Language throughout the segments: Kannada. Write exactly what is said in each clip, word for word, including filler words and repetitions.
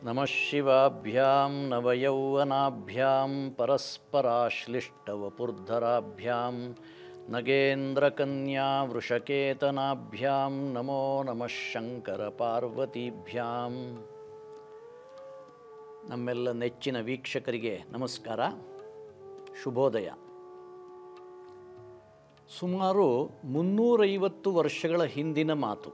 ನಮಃ ಶಿವಾಭ್ಯಾಂ ನವಯೌವನಾಭ್ಯಾಂ ಪರಸ್ಪರಾಶ್ಲಿಷ್ಟವಪುರ್ಧರಾಭ್ಯಾಂ ನಗೇಂದ್ರಕನ್ಯಾ ವೃಷಕೇತನಾಭ್ಯಾಂ ನಮೋ ನಮಃ ಶಂಕರ ಪಾರ್ವತೀಭ್ಯಾಂ. ನಮ್ಮೆಲ್ಲ ನೆಚ್ಚಿನ ವೀಕ್ಷಕರಿಗೆ ನಮಸ್ಕಾರ, ಶುಭೋದಯ. ಸುಮಾರು ಮುನ್ನೂರೈವತ್ತು ವರ್ಷಗಳ ಹಿಂದಿನ ಮಾತು.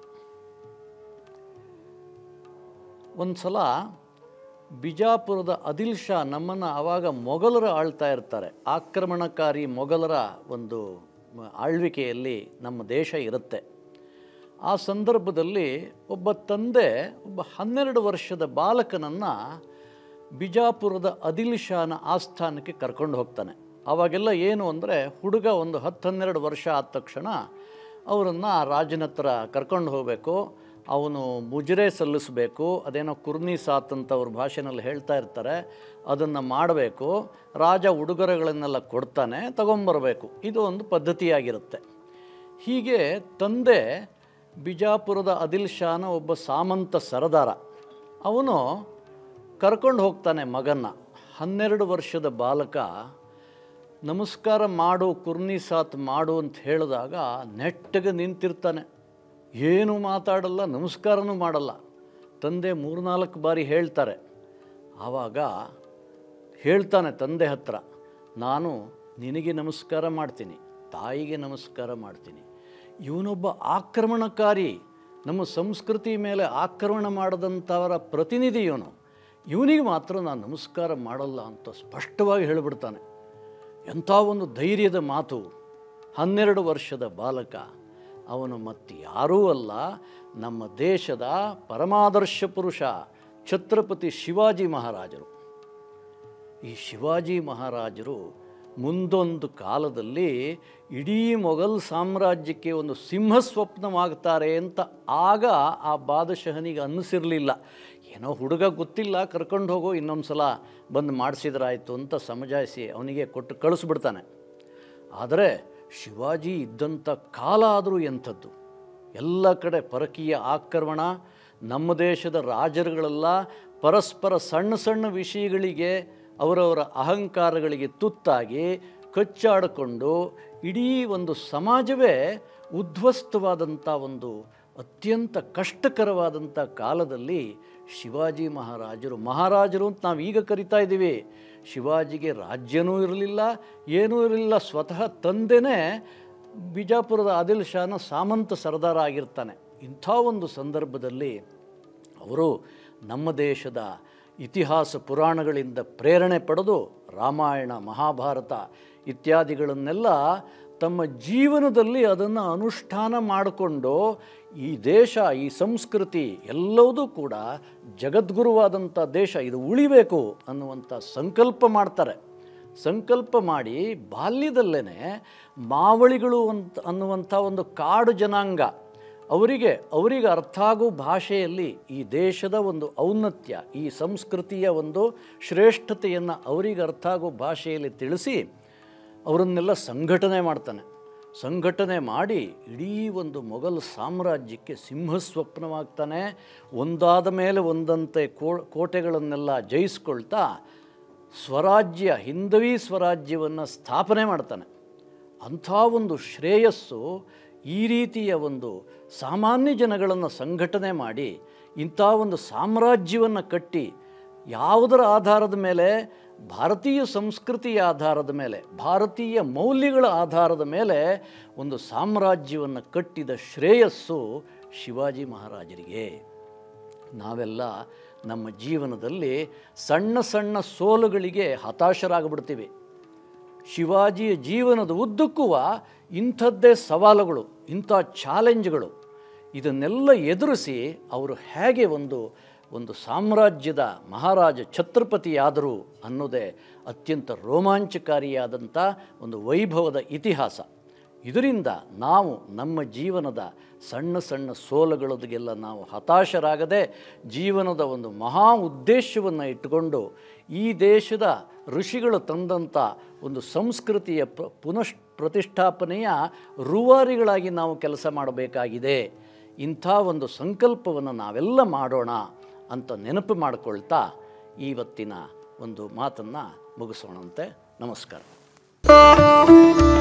ಒಂದು ಸಲ ಬಿಜಾಪುರದ ಆದಿಲ್ ಶಾ ನಮ್ಮನ್ನು ಆವಾಗ ಮೊಘಲರು ಆಳ್ತಾ ಇರ್ತಾರೆ. ಆಕ್ರಮಣಕಾರಿ ಮೊಘಲರ ಒಂದು ಆಳ್ವಿಕೆಯಲ್ಲಿ ನಮ್ಮ ದೇಶ ಇರುತ್ತೆ. ಆ ಸಂದರ್ಭದಲ್ಲಿ ಒಬ್ಬ ತಂದೆ ಒಬ್ಬ ಹನ್ನೆರಡು ವರ್ಷದ ಬಾಲಕನನ್ನು ಬಿಜಾಪುರದ ಆದಿಲ್ ಶಾನ ಆಸ್ಥಾನಕ್ಕೆ ಕರ್ಕೊಂಡು ಹೋಗ್ತಾನೆ. ಆವಾಗೆಲ್ಲ ಏನು ಅಂದರೆ, ಹುಡುಗ ಒಂದು ಹತ್ತು ಹನ್ನೆರಡು ವರ್ಷ ಆದ ತಕ್ಷಣ ಅವರನ್ನು ರಾಜನ ಹತ್ರ ಕರ್ಕೊಂಡು ಹೋಗಬೇಕು, ಅವನು ಮುಜರೆ ಸಲ್ಲಿಸಬೇಕು. ಅದೇನೋ ಕುರ್ನಿ ಸಾತ್ ಅಂತ ಅವ್ರ ಭಾಷೆನಲ್ಲಿ ಹೇಳ್ತಾ ಇರ್ತಾರೆ. ಅದನ್ನು ಮಾಡಬೇಕು. ರಾಜ ಉಡುಗೊರೆಗಳನ್ನೆಲ್ಲ ಕೊಡ್ತಾನೆ, ತಗೊಂಬರಬೇಕು. ಇದು ಒಂದು ಪದ್ಧತಿಯಾಗಿರುತ್ತೆ. ಹೀಗೆ ತಂದೆ ಬಿಜಾಪುರದ ಆದಿಲ್ ಶಾನ ಒಬ್ಬ ಸಾಮಂತ ಸರದಾರ. ಅವನು ಕರ್ಕೊಂಡು ಹೋಗ್ತಾನೆ ಮಗನ್ನ. ಹನ್ನೆರಡು ವರ್ಷದ ಬಾಲಕ ನಮಸ್ಕಾರ ಮಾಡು, ಕುರ್ನಿ ಸಾತ್ ಮಾಡು ಅಂತ ಹೇಳಿದಾಗ ನೆಟ್ಟಗೆ ನಿಂತಿರ್ತಾನೆ. ಏನು ಮಾತಾಡಲ್ಲ, ನಮಸ್ಕಾರನೂ ಮಾಡಲ್ಲ. ತಂದೆ ಮೂರ್ನಾಲ್ಕು ಬಾರಿ ಹೇಳ್ತಾರೆ. ಆವಾಗ ಹೇಳ್ತಾನೆ ತಂದೆ ಹತ್ರ, ನಾನು ನಿನಗೆ ನಮಸ್ಕಾರ ಮಾಡ್ತೀನಿ, ತಾಯಿಗೆ ನಮಸ್ಕಾರ ಮಾಡ್ತೀನಿ. ಇವನೊಬ್ಬ ಆಕ್ರಮಣಕಾರಿ, ನಮ್ಮ ಸಂಸ್ಕೃತಿ ಮೇಲೆ ಆಕ್ರಮಣ ಮಾಡದಂಥವರ ಪ್ರತಿನಿಧಿ ಇವನು. ಇವನಿಗೆ ಮಾತ್ರ ನಾನು ನಮಸ್ಕಾರ ಮಾಡಲ್ಲ ಅಂತ ಸ್ಪಷ್ಟವಾಗಿ ಹೇಳಿಬಿಡ್ತಾನೆ. ಎಂಥ ಒಂದು ಧೈರ್ಯದ ಮಾತು! ಹನ್ನೆರಡು ವರ್ಷದ ಬಾಲಕ. ಅವನು ಮತ್ತು ಯಾರೂ ಅಲ್ಲ, ನಮ್ಮ ದೇಶದ ಪರಮಾದರ್ಶ ಪುರುಷ ಛತ್ರಪತಿ ಶಿವಾಜಿ ಮಹಾರಾಜರು. ಈ ಶಿವಾಜಿ ಮಹಾರಾಜರು ಮುಂದೊಂದು ಕಾಲದಲ್ಲಿ ಇಡೀ ಮೊಘಲ್ ಸಾಮ್ರಾಜ್ಯಕ್ಕೆ ಒಂದು ಸಿಂಹ ಸ್ವಪ್ನವಾಗ್ತಾರೆ ಅಂತ ಆಗ ಆ ಬಾದಶಹನಿಗೆ ಅನ್ನಿಸಿರಲಿಲ್ಲ. ಏನೋ ಹುಡುಗ ಗೊತ್ತಿಲ್ಲ, ಕರ್ಕೊಂಡು ಹೋಗೋ, ಇನ್ನೊಂದು ಸಲ ಬಂದು ಮಾಡಿಸಿದ್ರಾಯ್ತು ಅಂತ ಸಮಜಾಯಿಸಿ ಅವನಿಗೆ ಕೊಟ್ಟು ಕಳಿಸ್ಬಿಡ್ತಾನೆ. ಆದರೆ ಶಿವಾಜಿ ಇದ್ದಂಥ ಕಾಲ ಆದರೂ ಎಂಥದ್ದು! ಎಲ್ಲ ಕಡೆ ಪರಕೀಯ ಆಕ್ರಮಣ. ನಮ್ಮ ದೇಶದ ರಾಜರುಗಳೆಲ್ಲ ಪರಸ್ಪರ ಸಣ್ಣ ಸಣ್ಣ ವಿಷಯಗಳಿಗೆ, ಅವರವರ ಅಹಂಕಾರಗಳಿಗೆ ತುತ್ತಾಗಿ ಕಚ್ಚಾಡಿಕೊಂಡು ಇಡೀ ಒಂದು ಸಮಾಜವೇ ಉದ್ಧ್ವಸ್ತವಾದಂಥ ಒಂದು ಅತ್ಯಂತ ಕಷ್ಟಕರವಾದಂಥ ಕಾಲದಲ್ಲಿ ಶಿವಾಜಿ ಮಹಾರಾಜರು, ಮಹಾರಾಜರು ಅಂತ ನಾವು ಈಗ ಕರಿತಾ ಇದ್ದೀವಿ, ಶಿವಾಜಿಗೆ ರಾಜ್ಯನೂ ಇರಲಿಲ್ಲ, ಏನೂ ಇರಲಿಲ್ಲ. ಸ್ವತಃ ತಂದೆನೇ ಬಿಜಾಪುರದ ಆದಿಲ್ ಶಾನ ಸಾಮಂತ ಸರದಾರ ಆಗಿರ್ತಾನೆ. ಇಂಥ ಒಂದು ಸಂದರ್ಭದಲ್ಲಿ ಅವರು ನಮ್ಮ ದೇಶದ ಇತಿಹಾಸ ಪುರಾಣಗಳಿಂದ ಪ್ರೇರಣೆ ಪಡೆದು ರಾಮಾಯಣ, ಮಹಾಭಾರತ ಇತ್ಯಾದಿಗಳನ್ನೆಲ್ಲ ತಮ್ಮ ಜೀವನದಲ್ಲಿ ಅದನ್ನು ಅನುಷ್ಠಾನ ಮಾಡಿಕೊಂಡು ಈ ದೇಶ, ಈ ಸಂಸ್ಕೃತಿ ಎಲ್ಲವೂ ಕೂಡ ಜಗದ್ಗುರುವಾದಂಥ ದೇಶ, ಇದು ಉಳಿಬೇಕು ಅನ್ನುವಂಥ ಸಂಕಲ್ಪ ಮಾಡ್ತಾರೆ. ಸಂಕಲ್ಪ ಮಾಡಿ ಬಾಲ್ಯದಲ್ಲೇ ಮಾವಳಿಗಳು ಅಂತ ಅನ್ನುವಂಥ ಒಂದು ಕಾಡು ಜನಾಂಗ, ಅವರಿಗೆ ಅವರಿಗೆ ಅರ್ಥ ಆಗೋ ಭಾಷೆಯಲ್ಲಿ ಈ ದೇಶದ ಒಂದು ಔನ್ನತ್ಯ, ಈ ಸಂಸ್ಕೃತಿಯ ಒಂದು ಶ್ರೇಷ್ಠತೆಯನ್ನು ಅವರಿಗೆ ಅರ್ಥ ಆಗೋ ಭಾಷೆಯಲ್ಲಿ ತಿಳಿಸಿ ಅವರನ್ನೆಲ್ಲ ಸಂಘಟನೆ ಮಾಡ್ತಾನೆ. ಸಂಘಟನೆ ಮಾಡಿ ಇಡೀ ಒಂದು ಮೊಘಲ್ ಸಾಮ್ರಾಜ್ಯಕ್ಕೆ ಸಿಂಹ ಸ್ವಪ್ನವಾಗ್ತಾನೆ. ಒಂದಾದ ಮೇಲೆ ಒಂದಂತೆ ಕೋಟೆಗಳನ್ನೆಲ್ಲ ಜಯಿಸ್ಕೊಳ್ತಾ ಸ್ವರಾಜ್ಯ, ಹಿಂದವಿ ಸ್ವರಾಜ್ಯವನ್ನು ಸ್ಥಾಪನೆ ಮಾಡ್ತಾನೆ. ಅಂಥ ಒಂದು ಶ್ರೇಯಸ್ಸು ಈ ರೀತಿಯ ಒಂದು ಸಾಮಾನ್ಯ ಜನಗಳನ್ನು ಸಂಘಟನೆ ಮಾಡಿ ಇಂಥ ಒಂದು ಸಾಮ್ರಾಜ್ಯವನ್ನು ಕಟ್ಟಿ, ಯಾವುದರ ಆಧಾರದ ಮೇಲೆ? ಭಾರತೀಯ ಸಂಸ್ಕೃತಿಯ ಆಧಾರದ ಮೇಲೆ, ಭಾರತೀಯ ಮೌಲ್ಯಗಳ ಆಧಾರದ ಮೇಲೆ ಒಂದು ಸಾಮ್ರಾಜ್ಯವನ್ನು ಕಟ್ಟಿದ ಶ್ರೇಯಸ್ಸು ಶಿವಾಜಿ ಮಹಾರಾಜರಿಗೆ. ನಾವೆಲ್ಲ ನಮ್ಮ ಜೀವನದಲ್ಲಿ ಸಣ್ಣ ಸಣ್ಣ ಸೋಲುಗಳಿಗೆ ಹತಾಶರಾಗಿಬಿಡ್ತೀವಿ. ಶಿವಾಜಿಯ ಜೀವನದ ಉದ್ದಕ್ಕೂ ಇಂಥದ್ದೇ ಸವಾಲುಗಳು, ಇಂಥ ಚಾಲೆಂಜ್ಗಳು. ಇದನ್ನೆಲ್ಲ ಎದುರಿಸಿ ಅವರು ಹೇಗೆ ಒಂದು ಒಂದು ಸಾಮ್ರಾಜ್ಯದ ಮಹಾರಾಜ ಛತ್ರಪತಿಯಾದರು ಅನ್ನೋದೇ ಅತ್ಯಂತ ರೋಮಾಂಚಕಾರಿಯಾದಂಥ ಒಂದು ವೈಭವದ ಇತಿಹಾಸ. ಇದರಿಂದ ನಾವು ನಮ್ಮ ಜೀವನದ ಸಣ್ಣ ಸಣ್ಣ ಸೋಲುಗಳಿಗೆಲ್ಲ ನಾವು ಹತಾಶರಾಗದೆ ಜೀವನದ ಒಂದು ಮಹಾ ಉದ್ದೇಶವನ್ನು ಇಟ್ಟುಕೊಂಡು ಈ ದೇಶದ ಋಷಿಗಳು ತಂದಂಥ ಒಂದು ಸಂಸ್ಕೃತಿಯ ಪ್ರ ಪುನಃ ಪ್ರತಿಷ್ಠಾಪನೆಯ ರೂವಾರಿಗಳಾಗಿ ನಾವು ಕೆಲಸ ಮಾಡಬೇಕಾಗಿದೆ. ಇಂಥ ಒಂದು ಸಂಕಲ್ಪವನ್ನು ನಾವೆಲ್ಲ ಮಾಡೋಣ ಅಂತ ನೆನಪು ಮಾಡಿಕೊಳ್ತಾ ಇವತ್ತಿನ ಒಂದು ಮಾತನ್ನು ಮುಗಿಸೋಣಂತೆ. ನಮಸ್ಕಾರ.